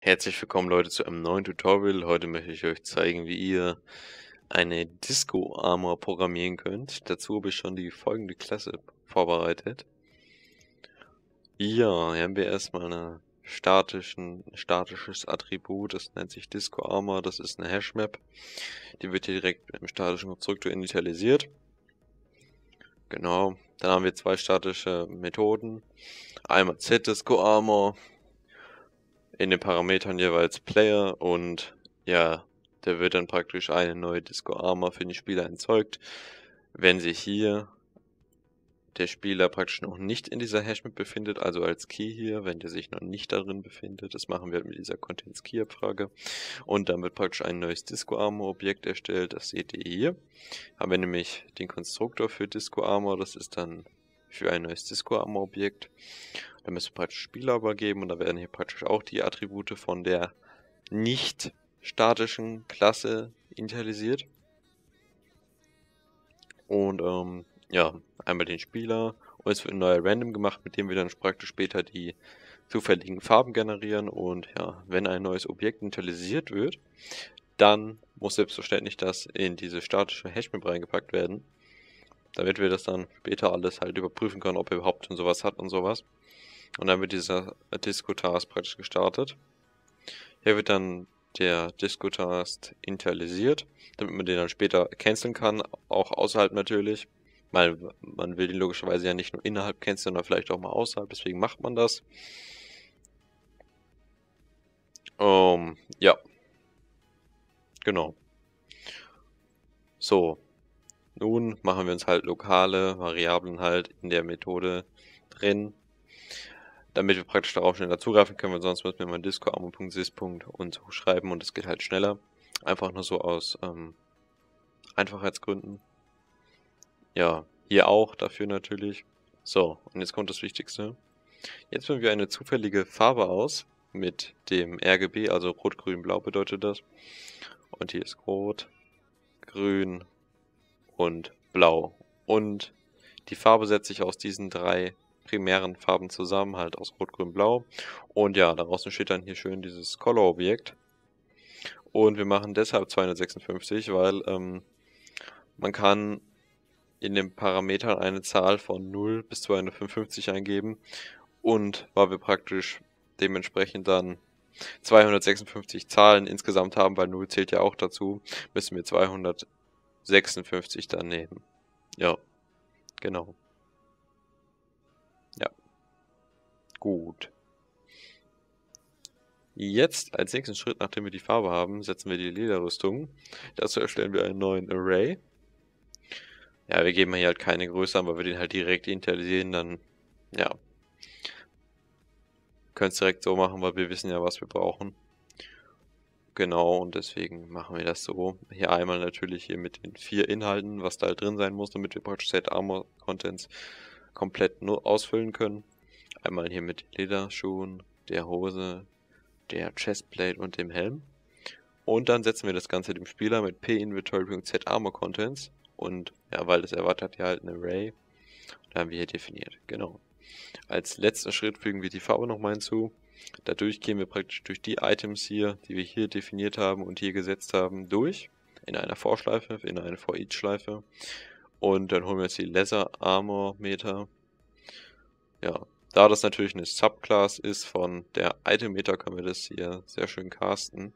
Herzlich willkommen Leute zu einem neuen Tutorial. Heute möchte ich euch zeigen, wie ihr eine Disco Armor programmieren könnt. Dazu habe ich schon die folgende Klasse vorbereitet. Hier haben wir erstmal ein statisches Attribut, das nennt sich Disco Armor. Das ist eine Hashmap. Die wird hier direkt im statischen Konstruktor initialisiert. Genau, dann haben wir zwei statische Methoden. Einmal ZDisco Armor. In den Parametern jeweils Player und ja, der wird dann praktisch eine neue Disco Armor für den Spieler erzeugt, wenn sich hier der Spieler praktisch noch nicht in dieser Hashmap befindet, also als Key hier, wenn der sich noch nicht darin befindet. Das machen wir mit dieser Contents Key Abfrage. Und dann wird praktisch ein neues Disco Armor Objekt erstellt, das seht ihr hier. Haben wir nämlich den Konstruktor für Disco Armor, das ist dann für ein neues Disco Armor Objekt. Da müssen wir praktisch Spieler übergeben und da werden hier praktisch auch die Attribute von der nicht statischen Klasse initialisiert. Und ja, einmal den Spieler und es wird ein neuer Random gemacht, mit dem wir dann praktisch später die zufälligen Farben generieren. Und ja, wenn ein neues Objekt initialisiert wird, dann muss selbstverständlich das in diese statische Hashmap reingepackt werden, damit wir das dann später alles halt überprüfen können, ob er überhaupt schon sowas hat und sowas. Und dann wird dieser Disco-Task praktisch gestartet. Hier wird dann der Disco-Task initialisiert, damit man den dann später canceln kann, auch außerhalb natürlich. Weil man will den logischerweise ja nicht nur innerhalb canceln, sondern vielleicht auch mal außerhalb, deswegen macht man das. Ja. Genau. So. Nun machen wir uns halt lokale Variablen halt in der Methode drin, damit wir praktisch darauf schneller zugreifen können, weil sonst müssen wir mal disco-armor.sys. und so schreiben und es geht halt schneller. Einfach nur so aus Einfachheitsgründen. Ja, hier auch dafür natürlich. So, und jetzt kommt das Wichtigste. Jetzt wählen wir eine zufällige Farbe aus mit dem RGB, also Rot, Grün, Blau bedeutet das. Und hier ist Rot, Grün und Blau. Und die Farbe setzt sich aus diesen drei primären Farben zusammen, halt aus Rot, Grün, Blau. Und ja, daraus entsteht dann hier schön dieses Color-Objekt. Und wir machen deshalb 256, weil man kann in den Parametern eine Zahl von 0 bis 255 eingeben. Und weil wir praktisch dementsprechend dann 256 Zahlen insgesamt haben, weil 0 zählt ja auch dazu, müssen wir 256 dann nehmen. Ja, genau. Ja, gut. Jetzt als nächsten Schritt, nachdem wir die Farbe haben, setzen wir die Lederrüstung. Dazu erstellen wir einen neuen Array. Ja, wir geben hier halt keine Größe an, weil wir den halt direkt initialisieren, dann, ja. Können es direkt so machen, weil wir wissen ja, was wir brauchen. Genau, und deswegen machen wir das so. Hier einmal natürlich hier mit den 4 Inhalten, was da halt drin sein muss, damit wir praktisch Set Armor Contents komplett nur ausfüllen können. Einmal hier mit Lederschuhen, der Hose, der Chestplate und dem Helm. Und dann setzen wir das Ganze dem Spieler mit p-inventory.set Armor Contents. Und ja, weil das erwartet ja halt ein Array. Da haben wir hier definiert, genau. Als letzten Schritt fügen wir die Farbe nochmal hinzu. Dadurch gehen wir praktisch durch die Items hier, die wir hier definiert haben und hier gesetzt haben, durch. In einer For-Schleife, in eine For-Each-Schleife. Und dann holen wir jetzt die Leather Armor Meter. Ja, da das natürlich eine Subclass ist von der Item Meter, können wir das hier sehr schön casten.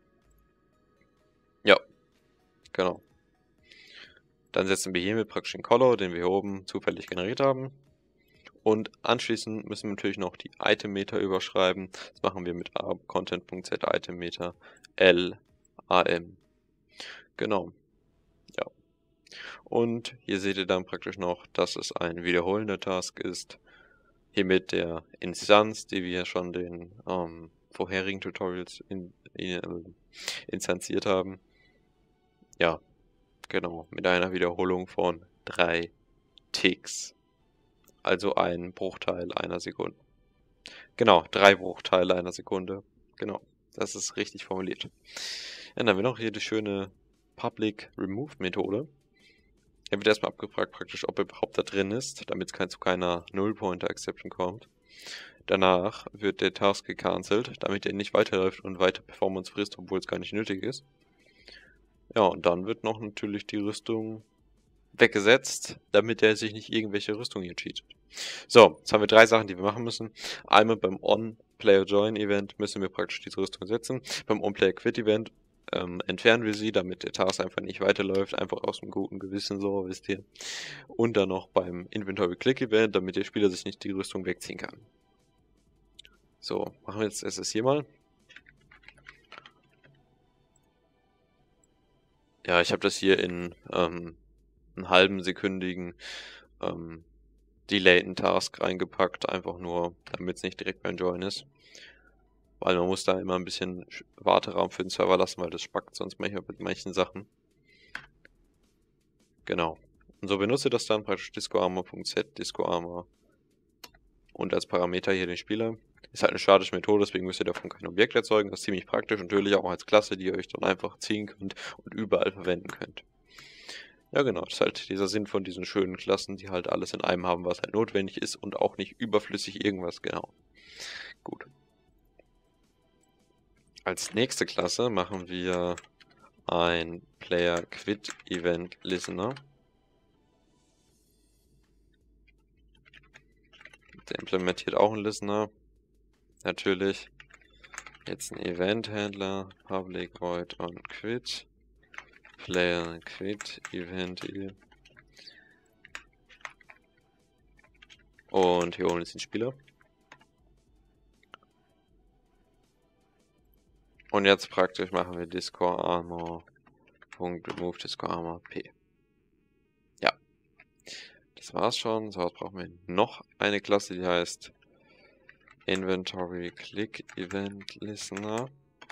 Ja, genau. Dann setzen wir hiermit praktisch den Color, den wir hier oben zufällig generiert haben. Und anschließend müssen wir natürlich noch die Item-Meter überschreiben. Das machen wir mit content.set Item-Meter LAM. Genau. Ja. Und hier seht ihr dann praktisch noch, dass es ein wiederholender Task ist. Hier mit der Instanz, die wir schon den vorherigen Tutorials instanziert haben. Ja, genau. Mit einer Wiederholung von 3 Ticks. Also ein Bruchteil einer Sekunde. Genau, 3 Bruchteile einer Sekunde. Genau, das ist richtig formuliert. Ja, dann haben wir noch hier die schöne Public Remove Methode. Hier wird erstmal abgefragt praktisch, ob er überhaupt da drin ist, damit es zu keiner Null-Pointer Exception kommt. Danach wird der Task gecancelt, damit er nicht weiterläuft und weiter Performance frisst, obwohl es gar nicht nötig ist. Ja, und dann wird noch natürlich die Rüstung weggesetzt, damit er sich nicht irgendwelche Rüstungen hier cheatet. So, jetzt haben wir 3 Sachen, die wir machen müssen. Einmal beim On-Player-Join-Event müssen wir praktisch diese Rüstung setzen. Beim On-Player-Quit-Event entfernen wir sie, damit der Task einfach nicht weiterläuft, einfach aus einem guten Gewissen, so, wisst ihr. Und dann noch beim Inventory-Click-Event, damit der Spieler sich nicht die Rüstung wegziehen kann. So, machen wir jetzt das hier mal. Ja, ich habe das hier in einen halben sekündigen delayten Task reingepackt, einfach nur, damit es nicht direkt beim Join ist. Weil man muss da immer ein bisschen Warteraum für den Server lassen, weil das spackt sonst manchmal mit manchen Sachen. Genau. Und so benutze das dann praktisch discoarmor.set, discoarmor und als Parameter hier den Spieler. Ist halt eine statische Methode, deswegen müsst ihr davon kein Objekt erzeugen. Das ist ziemlich praktisch, natürlich auch als Klasse, die ihr euch dann einfach ziehen könnt und überall verwenden könnt. Ja genau, das ist halt dieser Sinn von diesen schönen Klassen, die halt alles in einem haben, was halt notwendig ist und auch nicht überflüssig irgendwas, genau. Gut. Als nächste Klasse machen wir ein Player Quit Event Listener. Der implementiert auch einen Listener. Natürlich. Jetzt ein Event Handler, Public Void on Quit. Player Quit Event. Und hier oben ist ein Spieler. Und jetzt praktisch machen wir discoarmor.remove discoarmor p. Ja. Das war's schon. So, jetzt brauchen wir noch eine Klasse, die heißt Inventory Click Event Listener.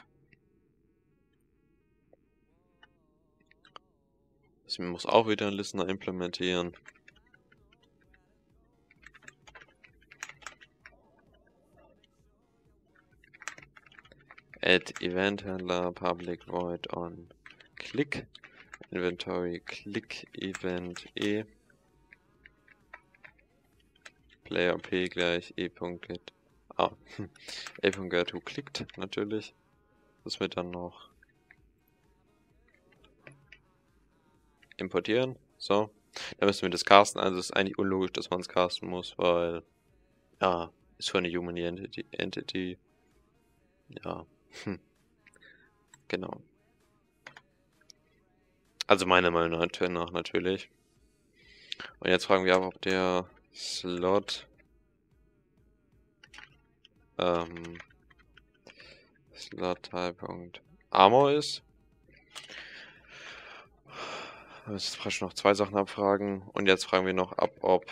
Das muss auch wieder einen Listener implementieren. Add Event Handler Public Void on Click. Inventory Click Event E. Player P gleich E.get. E.get who klickt natürlich. Das wird dann noch importieren. So. Dann müssen wir das casten. Also ist eigentlich unlogisch, dass man es casten muss, weil ja, ist schon eine Human Entity. Ja. Genau. Also meiner Meinung nach natürlich. Und jetzt fragen wir aber, ob der Slot Slot-Type.armor ist. Wir müssen praktisch noch 2 Sachen abfragen. Und jetzt fragen wir noch ab, ob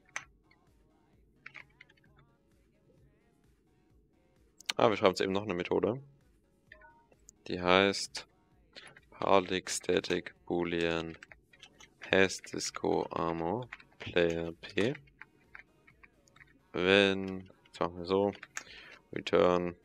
wir schreiben jetzt eben noch eine Methode. Die heißt Public Static Boolean has discoarmor player p. Wenn, jetzt machen wir so, return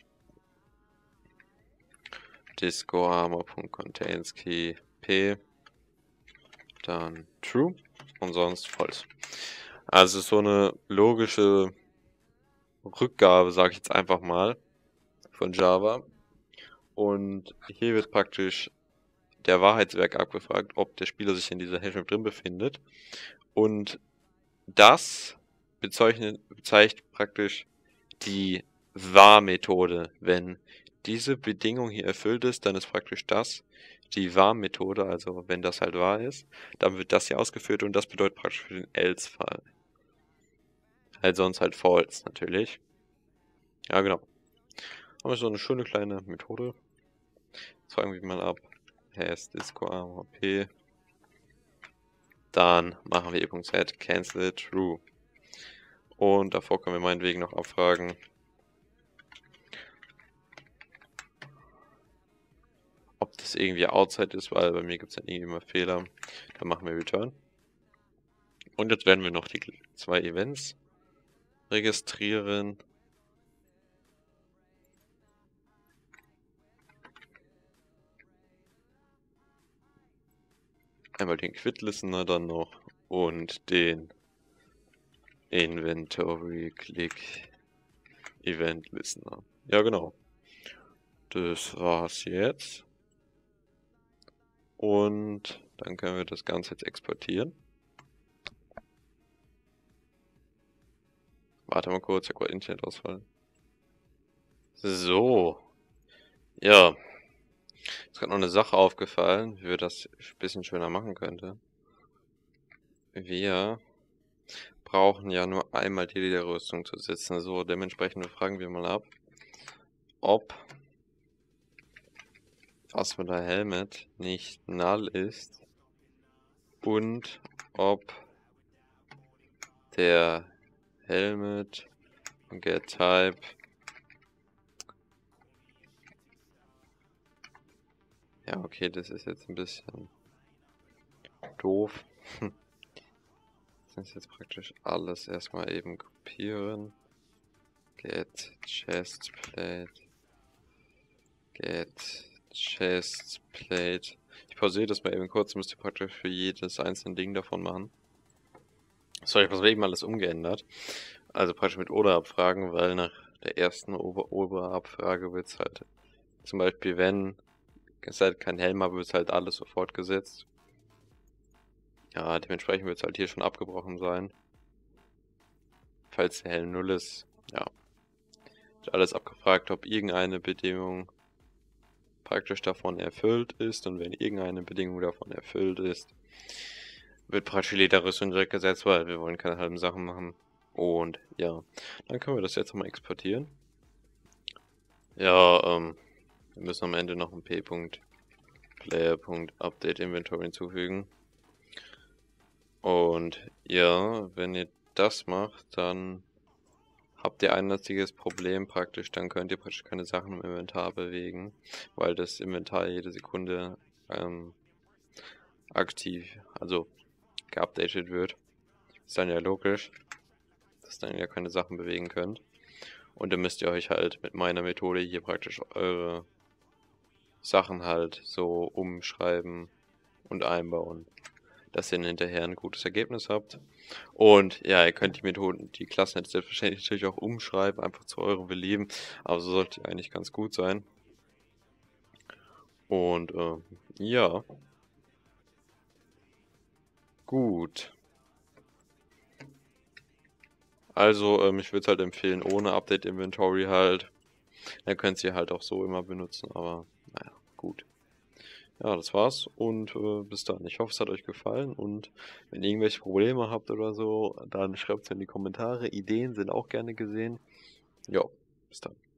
discoarmor.containsKey p, dann true und sonst false. Also es ist so eine logische Rückgabe, sage ich jetzt einfach mal, von Java. Und hier wird praktisch der Wahrheitswert abgefragt, ob der Spieler sich in dieser Hashmap drin befindet. Und das bezeichnet praktisch die War-Methode. Wenn diese Bedingung hier erfüllt ist, dann ist praktisch das die War-Methode, also wenn das halt wahr ist, dann wird das hier ausgeführt und das bedeutet praktisch für den Else-Fall. Halt sonst halt false natürlich. Ja, genau. Haben wir so eine schöne kleine Methode. Jetzt fragen wir mal ab. Has discoarmor p. Dann machen wir e.set cancel true. Und davor können wir meinetwegen noch abfragen, ob das irgendwie outside ist, weil bei mir gibt es dann irgendwie immer Fehler. Dann machen wir return. Und jetzt werden wir noch die 2 Events registrieren. Einmal den Quit Listener dann noch und den Inventory Click Event Listener. Ja, genau. Das war's jetzt. Und dann können wir das Ganze jetzt exportieren. Warte mal kurz, ich habe gerade Internetausfall. So. Ja. Ist gerade noch eine Sache aufgefallen, wie wir das ein bisschen schöner machen könnten. Wir brauchen ja nur einmal die Lederrüstung zu setzen. So, dementsprechend fragen wir mal ab, ob Passwörter Helmet nicht null ist und ob der Helmet getType ja, okay, das ist jetzt ein bisschen doof. Das ist jetzt praktisch alles erstmal eben kopieren. Get chestplate. Get chestplate. Ich pausiere das mal eben kurz, müsst ihr praktisch für jedes einzelne Ding davon machen. So, ich habe das eben alles umgeändert. Also praktisch mit oder abfragen, weil nach der ersten Oder-Abfrage wird es halt zum Beispiel, wenn es halt kein Helm habe, wird es halt alles sofort gesetzt. Ja, dementsprechend wird es halt hier schon abgebrochen sein. Falls der Helm 0 ist, ja. Wird alles abgefragt, ob irgendeine Bedingung praktisch davon erfüllt ist. Und wenn irgendeine Bedingung davon erfüllt ist, wird praktisch die Lederrüstung direkt gesetzt, weil wir wollen keine halben Sachen machen. Und ja, dann können wir das jetzt nochmal exportieren. Ja, wir müssen am Ende noch ein p.player.update Inventory hinzufügen. Und ja, wenn ihr das macht, dann habt ihr ein einziges Problem praktisch, dann könnt ihr praktisch keine Sachen im Inventar bewegen, weil das Inventar jede Sekunde aktiv, also geupdatet wird. Ist dann ja logisch, dass dann ja keine Sachen bewegen könnt. Und dann müsst ihr euch halt mit meiner Methode hier praktisch eure Sachen halt so umschreiben und einbauen, dass ihr dann hinterher ein gutes Ergebnis habt. Und ja, ihr könnt die Methoden, die Klassen jetzt selbstverständlich natürlich auch umschreiben, einfach zu eurem Belieben, aber so sollte eigentlich ganz gut sein. Und ja, gut. Also ich würde es halt empfehlen, ohne Update Inventory halt. Dann könnt ihr halt auch so immer benutzen, aber naja, gut. Ja, das war's und bis dann. Ich hoffe, es hat euch gefallen und wenn ihr irgendwelche Probleme habt oder so, dann schreibt es in die Kommentare. Ideen sind auch gerne gesehen. Ja, bis dann.